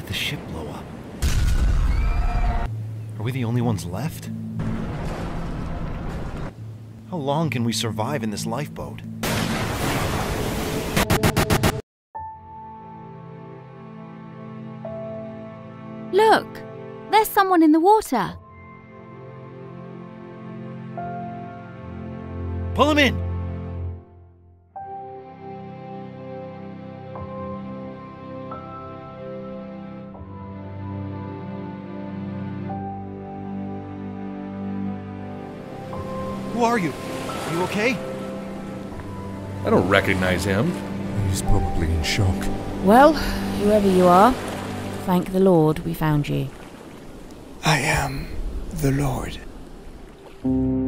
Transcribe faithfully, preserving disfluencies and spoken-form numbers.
did the ship blow up? Are we the only ones left? How long can we survive in this lifeboat? Look! There's someone in the water. Pull him in! Who are you? Are you okay? I don't recognize him. He's probably in shock. Well, whoever you are, thank the Lord we found you. I am the Lord.